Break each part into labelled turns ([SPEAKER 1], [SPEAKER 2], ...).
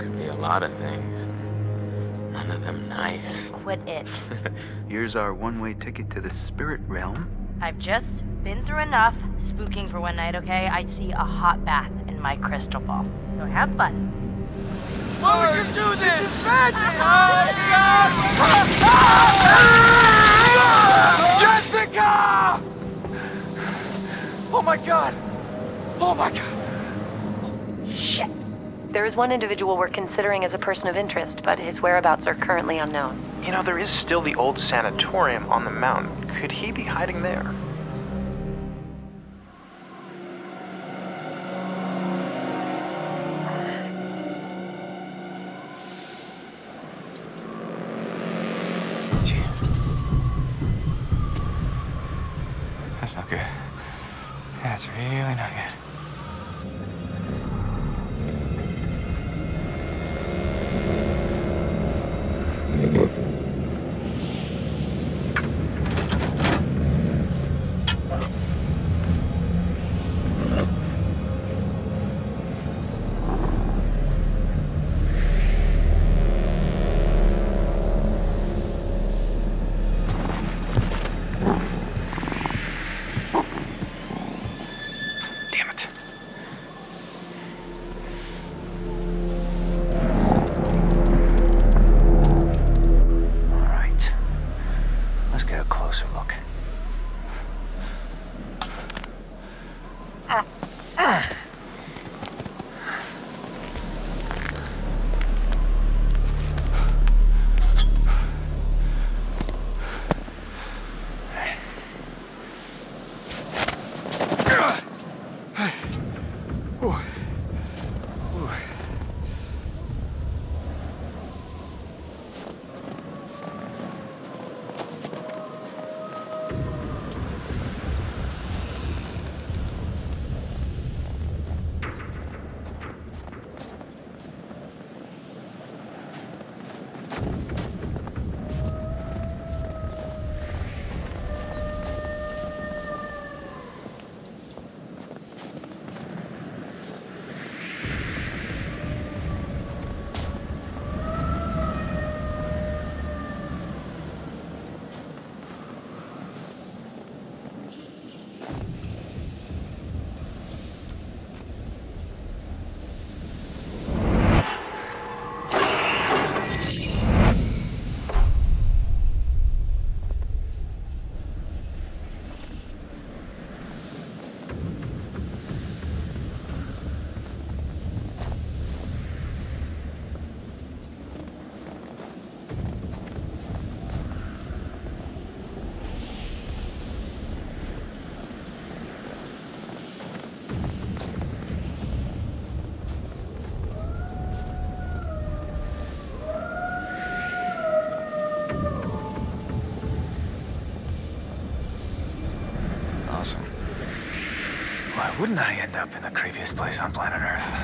[SPEAKER 1] Could be a lot of things. None of them nice.
[SPEAKER 2] Quit it.
[SPEAKER 3] Here's our one-way ticket to the spirit realm.
[SPEAKER 2] I've just been through enough spooking for one night, okay? I see a hot bath in my crystal ball. So have fun.
[SPEAKER 4] Oh, we can do this! Jessica! Oh my god! Oh my god!
[SPEAKER 2] Shit!
[SPEAKER 5] There is one individual we're considering as a person of interest, but his whereabouts are currently unknown.
[SPEAKER 6] You know, there is still the old sanatorium on the mountain. Could he be hiding there?
[SPEAKER 4] That's not good. That's really not good. Why wouldn't I end up in the creepiest place on planet Earth?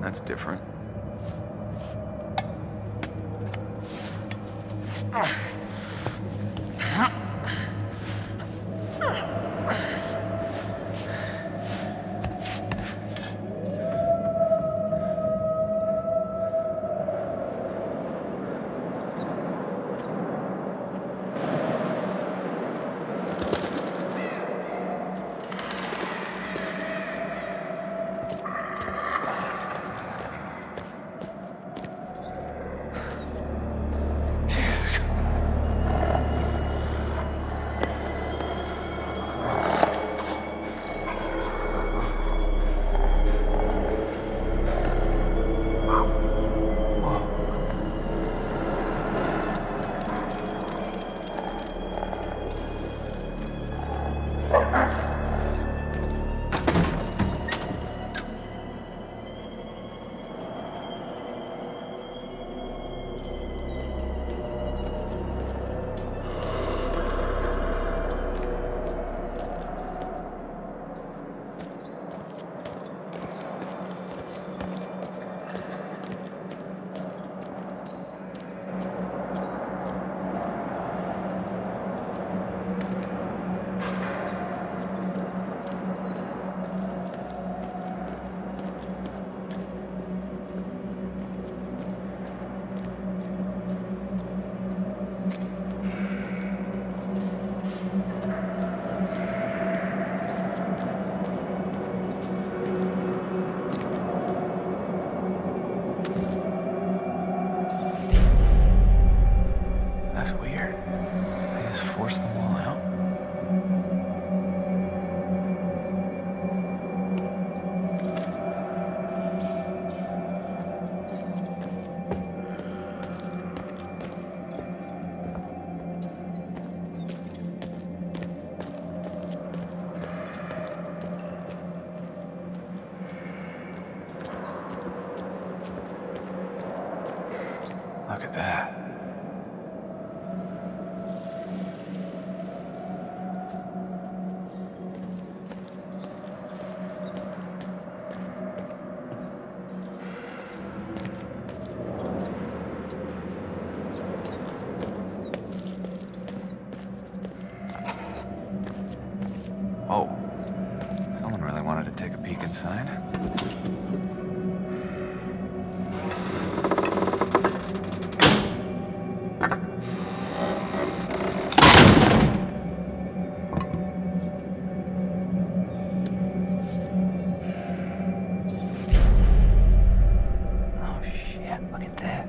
[SPEAKER 3] That's different.
[SPEAKER 4] That's weird. They just forced them all out. Look at that. Oh, someone really wanted to take a peek inside. Oh shit, look at this.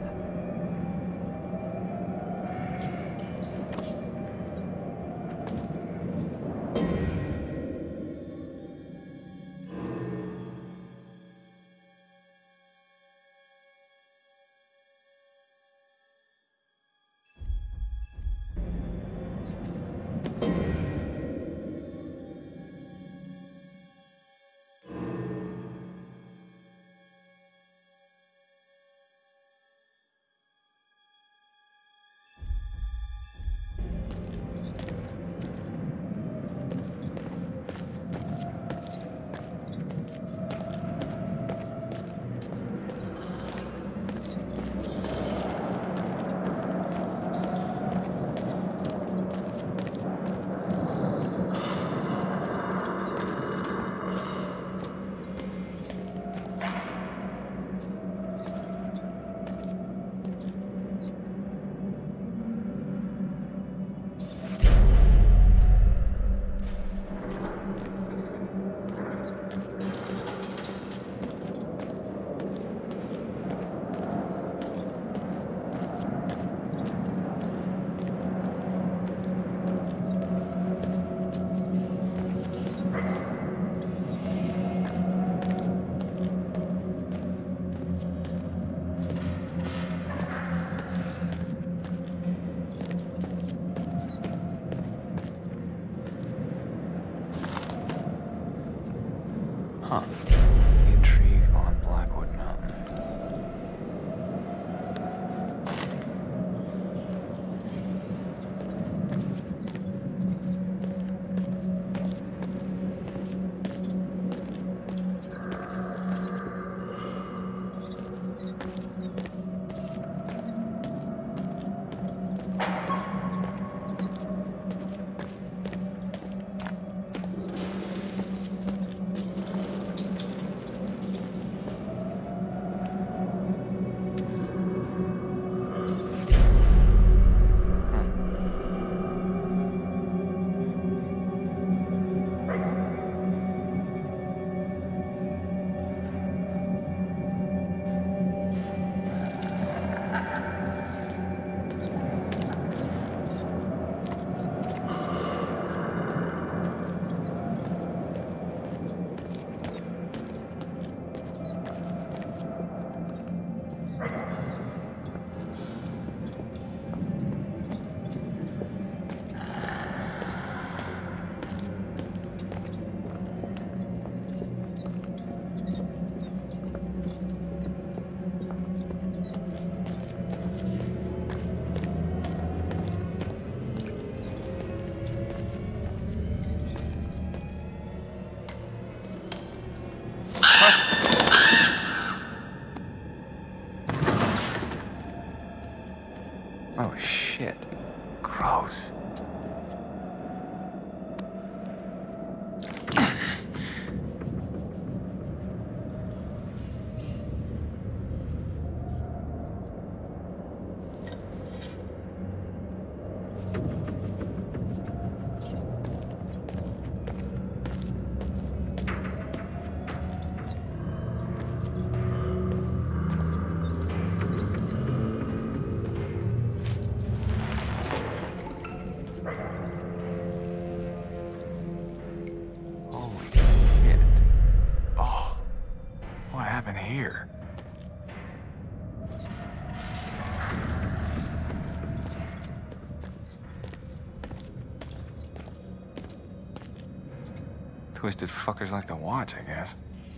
[SPEAKER 4] Huh. Intrigue on Blackwood Mountain. here? Twisted fuckers like to watch, I guess.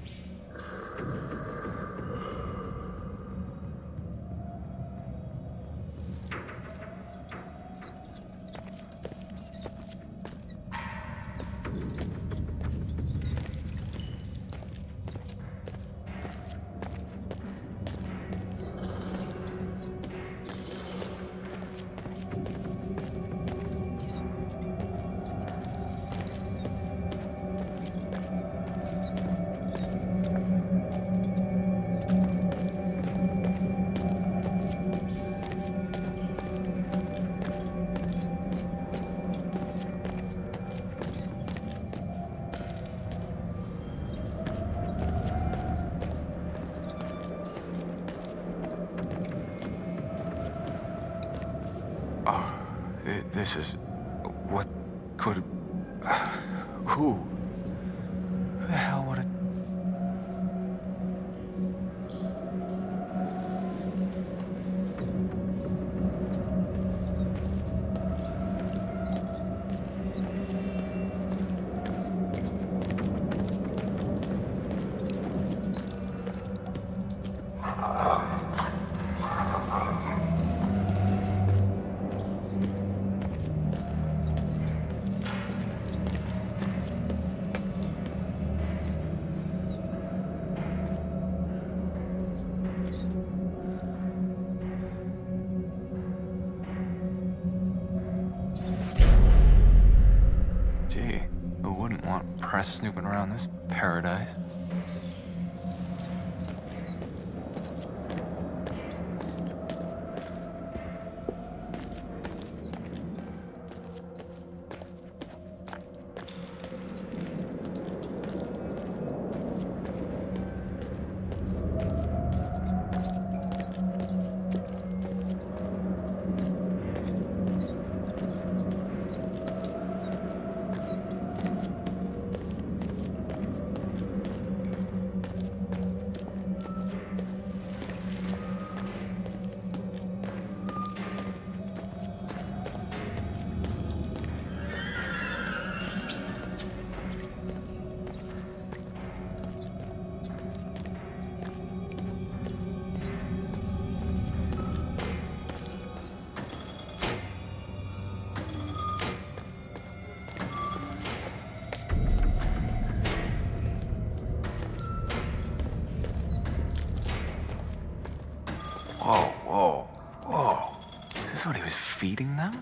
[SPEAKER 4] This is... what could... who? Who the hell would it... Press snooping around this paradise. Whoa, whoa, whoa. Is this what he was feeding them?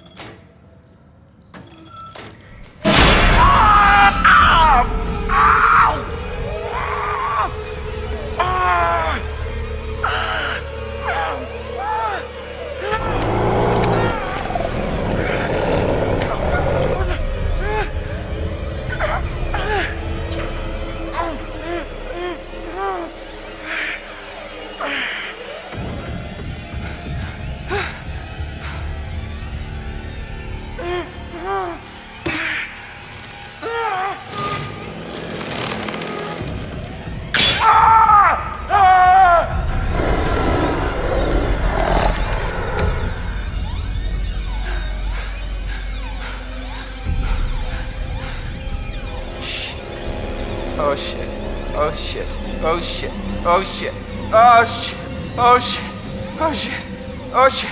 [SPEAKER 4] Oh shit. Oh shit. Oh shit. Oh shit. Oh shit. Oh shit. Oh shit. Oh shit.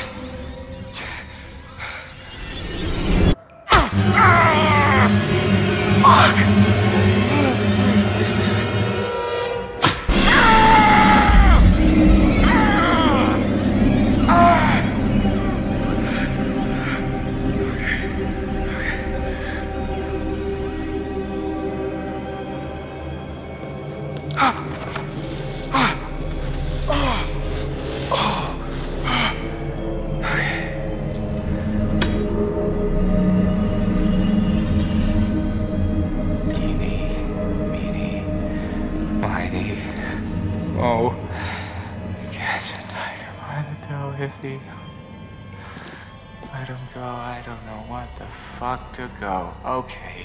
[SPEAKER 4] Oh, catch a tiger by the toe, Hippie. Let him go. I don't know what the fuck to go. Okay.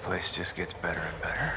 [SPEAKER 3] place just gets better and better.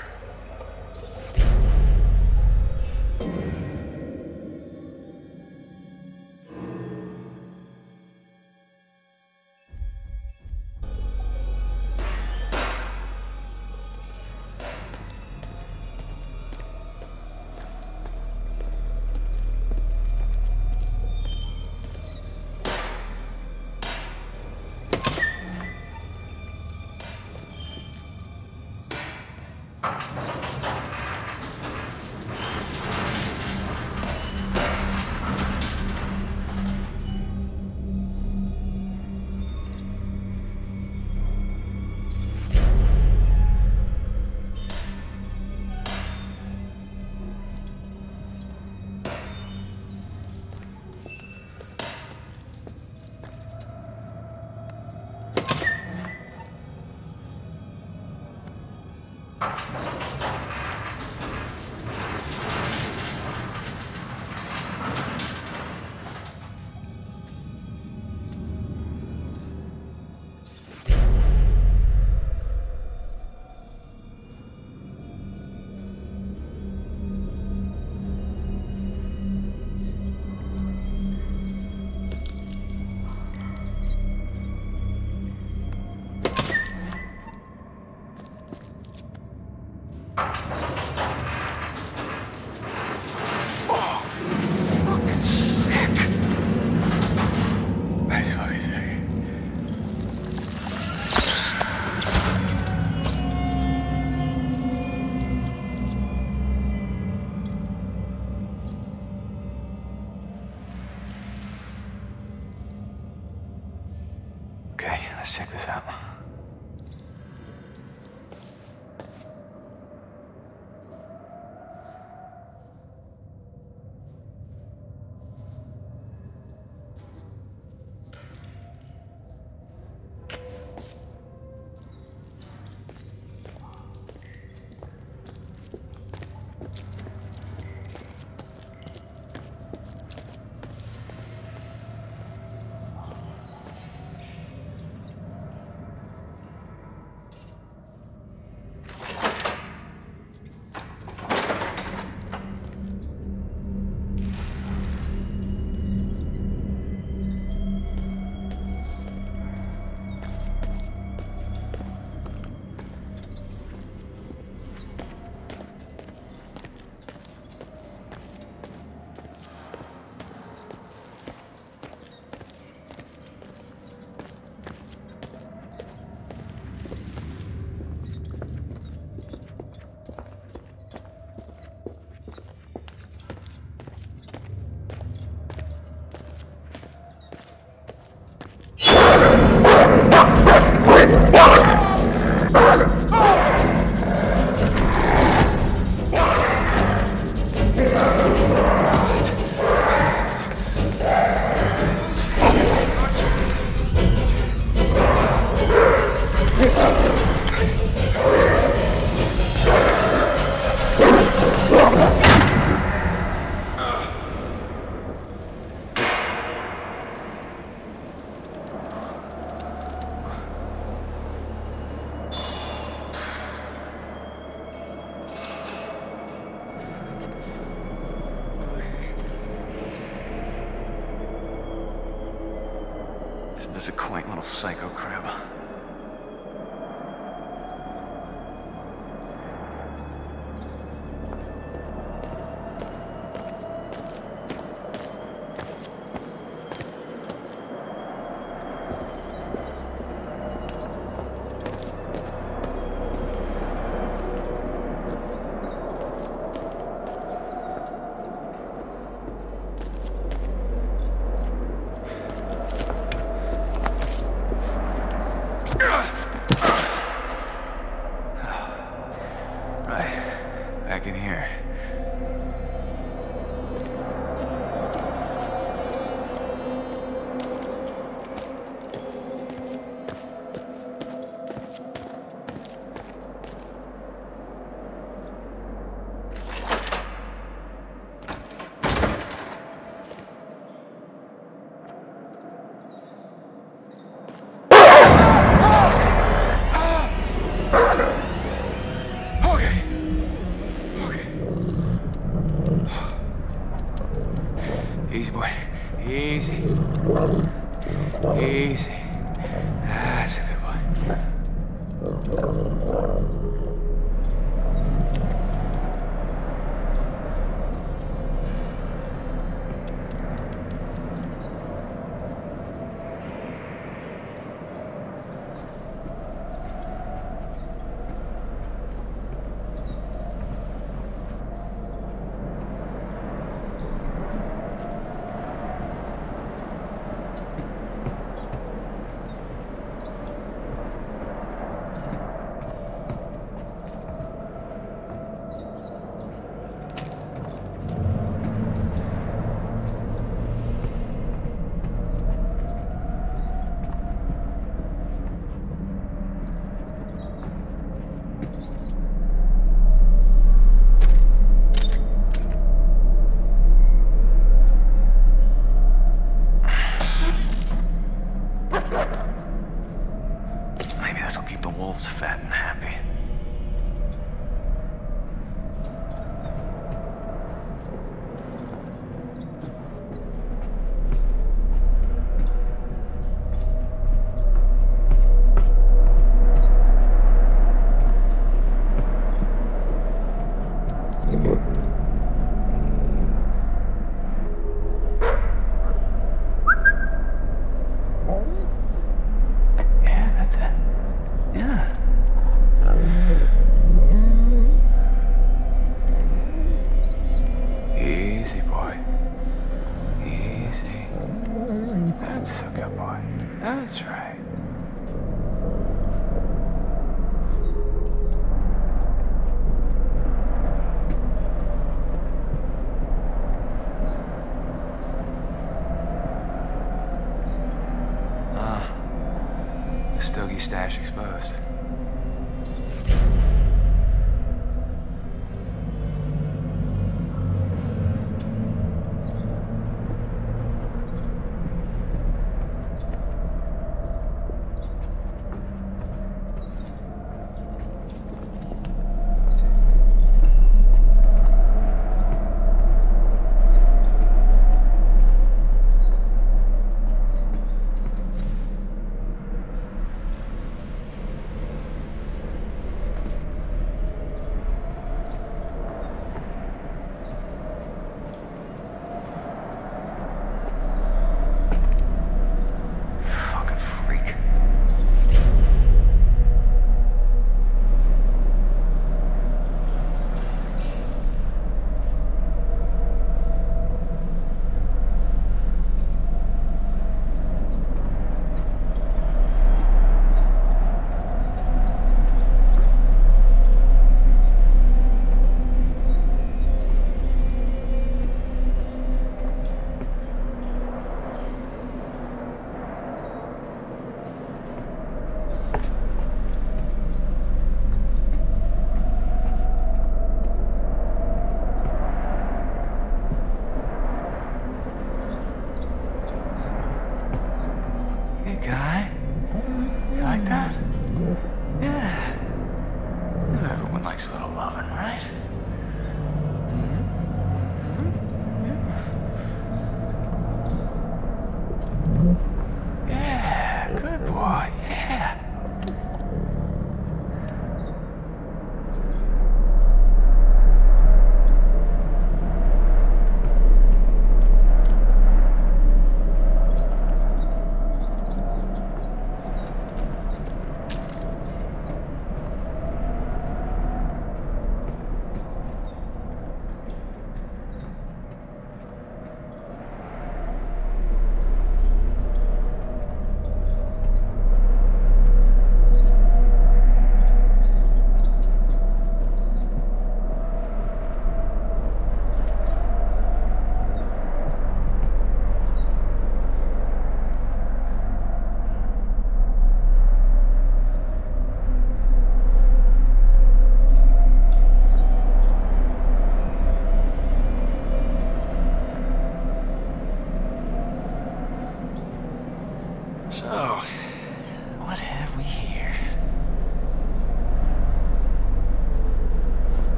[SPEAKER 3] Okay, let's check this out. Isn't this a quaint little psycho crib? Back in here.
[SPEAKER 4] Easy, boy. Easy. Easy. That's a good boy. Maybe this'll keep the wolves fat and happy. Yeah, that's it. Yeah. Easy, boy. Easy. That's a good boy. That's right. The Stogie stash exposed.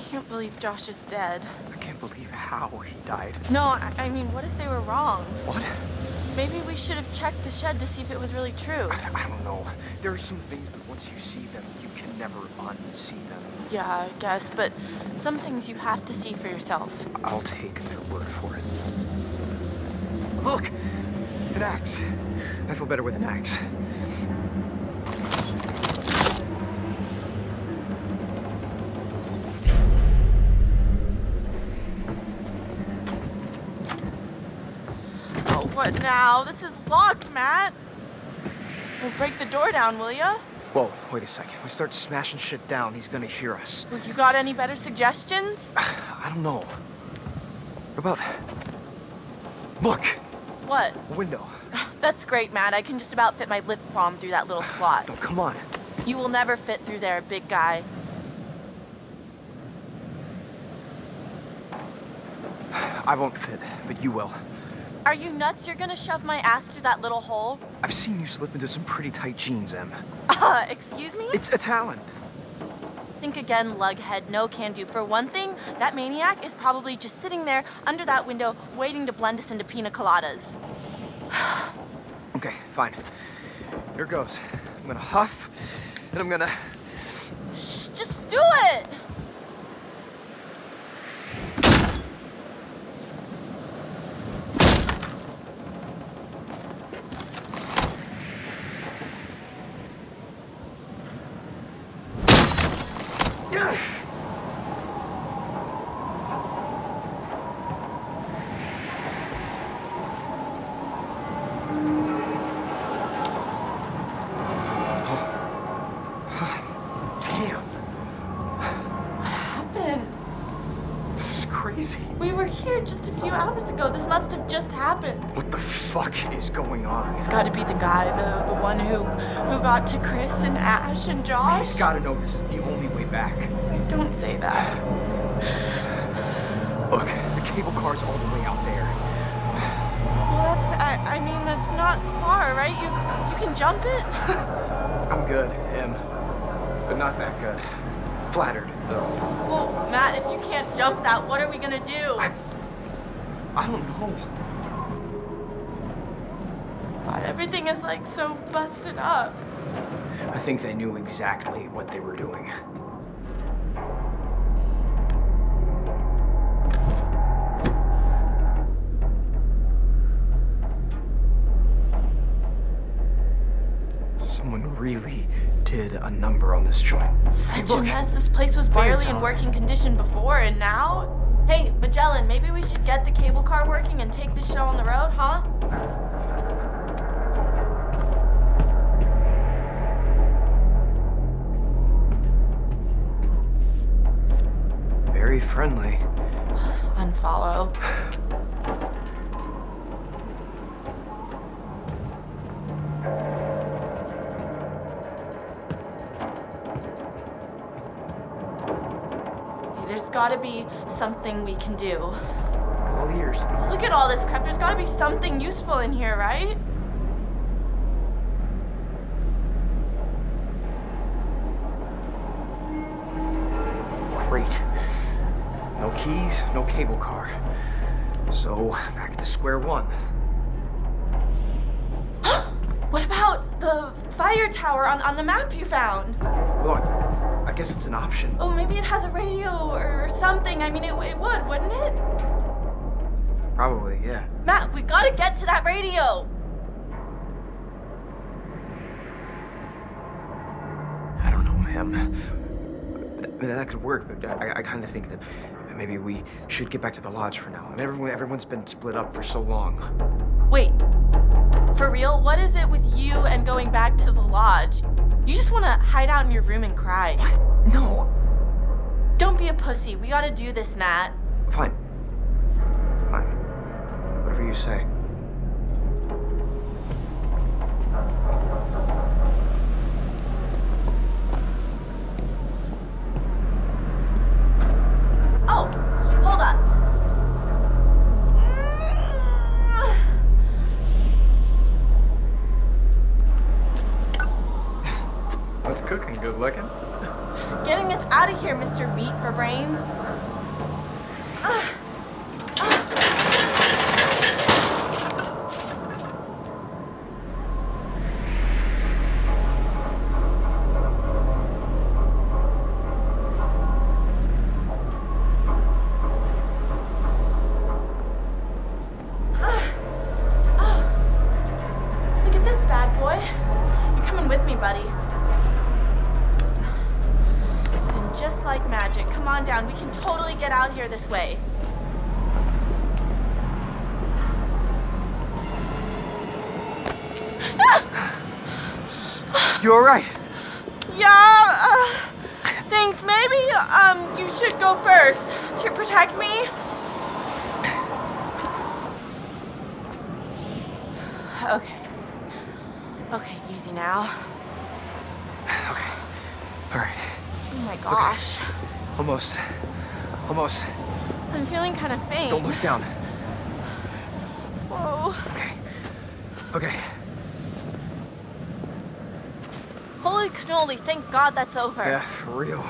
[SPEAKER 7] can't believe Josh is dead.
[SPEAKER 4] I can't believe how he died.
[SPEAKER 7] No, I mean, what if they were wrong?
[SPEAKER 4] What?
[SPEAKER 7] Maybe we should have checked the shed to see if it was really true.
[SPEAKER 4] I don't know. There are some things that once you see them, you can never unsee them.
[SPEAKER 7] Yeah, I guess, but some things you have to see for yourself.
[SPEAKER 4] I'll take their word for it. Look! An axe. I feel better with an axe.
[SPEAKER 7] Oh, what now? This is locked, Matt. Well, break the door down, will ya?
[SPEAKER 4] Whoa, wait a second. We start smashing shit down, he's gonna hear us.
[SPEAKER 7] Well, you got any better suggestions?
[SPEAKER 4] I don't know. What about... Look!
[SPEAKER 7] What?
[SPEAKER 4] A window.
[SPEAKER 7] That's great, Matt. I can just about fit my lip balm through that little slot.
[SPEAKER 4] No, come on.
[SPEAKER 7] You will never fit through there, big guy.
[SPEAKER 4] I won't fit, but you will.
[SPEAKER 7] Are you nuts? You're gonna shove my ass through that little hole?
[SPEAKER 4] I've seen you slip into some pretty tight jeans, Em.
[SPEAKER 7] Excuse me?
[SPEAKER 4] It's a talent.
[SPEAKER 7] Think again, lughead. No can do. For one thing, that maniac is probably just sitting there under that window waiting to blend us into pina coladas.
[SPEAKER 4] Okay, fine. Here goes. I'm gonna huff, and I'm gonna...
[SPEAKER 7] Shh, just do it! We were here just a few hours ago. This must have just happened.
[SPEAKER 4] What the fuck is going on?
[SPEAKER 7] It's got to be the guy, the one who got to Chris and Ash and Josh.
[SPEAKER 4] He's got to know this is the only way back.
[SPEAKER 7] Don't say that.
[SPEAKER 4] Look, the cable car's all the way out there.
[SPEAKER 7] Well, I mean, that's not far, right? You can jump it?
[SPEAKER 4] I'm good, Em. But not that good. Flattered, though.
[SPEAKER 7] Well, Matt, if you can't jump that, what are we gonna do?
[SPEAKER 4] I don't know.
[SPEAKER 7] God, everything is like so busted up.
[SPEAKER 4] I think they knew exactly what they were doing. Someone really did a number on this joint.
[SPEAKER 7] Such a mess. This place was barely in working condition before, and now? Hey, Magellan, maybe we should get the cable car working and take this show on the road, huh?
[SPEAKER 4] Very friendly.
[SPEAKER 7] Unfollow. There's gotta be something we can do.
[SPEAKER 4] All ears.
[SPEAKER 7] Look at all this crap. There's gotta be something useful in here, right?
[SPEAKER 4] Great. No keys, no cable car. So, back to square one.
[SPEAKER 7] What about the fire tower on the map you found?
[SPEAKER 4] Look, I guess it's an option.
[SPEAKER 7] Oh, maybe it has a radio or something. I mean, it would, wouldn't it?
[SPEAKER 4] Probably, yeah.
[SPEAKER 7] Matt, we gotta get to that radio.
[SPEAKER 4] I don't know, Em. That could work, but I kind of think that maybe we should get back to the lodge for now. I mean, everyone's been split up for so long.
[SPEAKER 7] Wait, for real? What is it with you and going back to the lodge? You just want to hide out in your room and cry.
[SPEAKER 4] What? No.
[SPEAKER 7] Don't be a pussy. We gotta do this, Matt.
[SPEAKER 4] Fine. Fine. Whatever you say.
[SPEAKER 7] Oh, hold up.
[SPEAKER 4] Let's go. cooking, good looking.
[SPEAKER 7] Getting us out of here, Mr. Beat for brains. Look at this bad boy. You're coming with me, buddy. And just like magic, come on down. We can totally get out here this way.
[SPEAKER 4] You all right?
[SPEAKER 7] Yeah, thanks. Maybe, you should go first to protect me. Okay. Okay, easy now.
[SPEAKER 4] Okay. All right.
[SPEAKER 7] Oh my gosh.
[SPEAKER 4] Almost. Almost.
[SPEAKER 7] I'm feeling kind of faint.
[SPEAKER 4] Don't look down.
[SPEAKER 7] Whoa.
[SPEAKER 4] Okay. Okay.
[SPEAKER 7] Holy cannoli, thank God that's over.
[SPEAKER 4] Yeah, for real.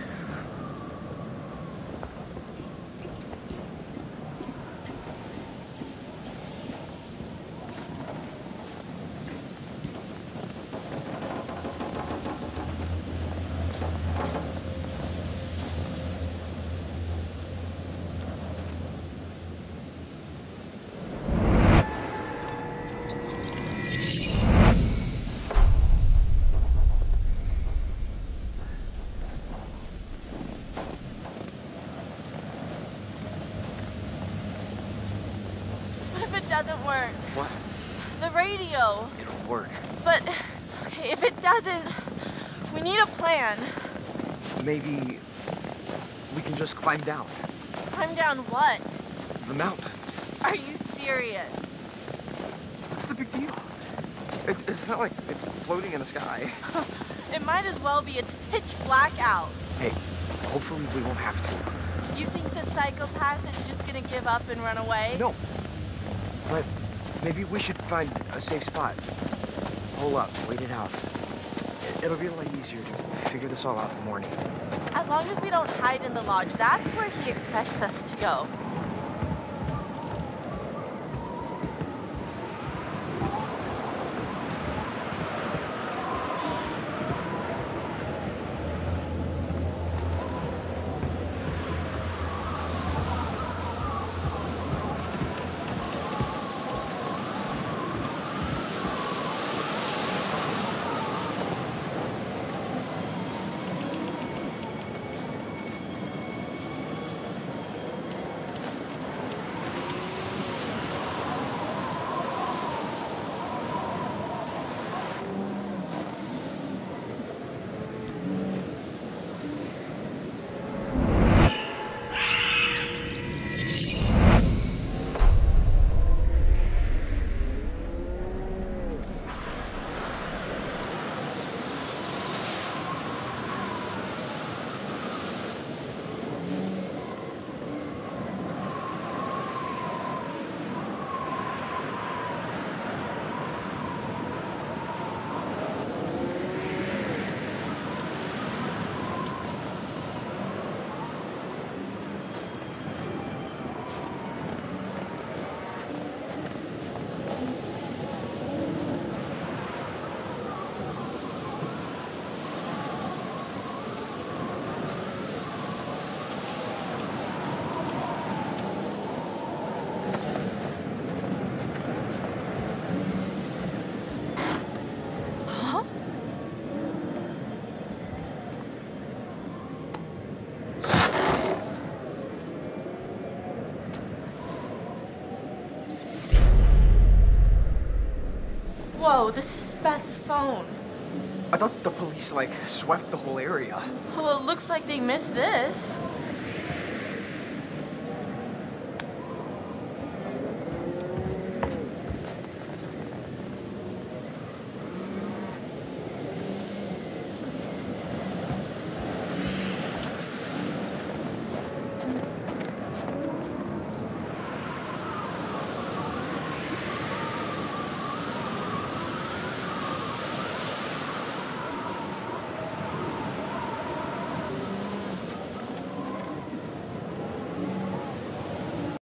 [SPEAKER 7] What if it doesn't work?
[SPEAKER 4] What?
[SPEAKER 7] The radio.
[SPEAKER 4] It'll work.
[SPEAKER 7] But, okay, if it doesn't, we need a plan.
[SPEAKER 4] Maybe we can just climb down
[SPEAKER 7] Climb down what?
[SPEAKER 4] the mountain.
[SPEAKER 7] Are you serious?
[SPEAKER 4] What's the big deal? It's not like it's floating in the sky.
[SPEAKER 7] It might as well be. It's pitch black out.
[SPEAKER 4] Hey, hopefully we won't have to.
[SPEAKER 7] You think the psychopath is just gonna give up and run away?
[SPEAKER 4] No. But maybe we should find a safe spot. Hole up, wait it out. It'll be a lot easier to figure this all out in the morning.
[SPEAKER 7] As long as we don't hide in the lodge, that's where he expects us to go. Whoa, this is Beth's phone.
[SPEAKER 4] I thought the police, like, swept the whole area.
[SPEAKER 7] Well, it looks like they missed this.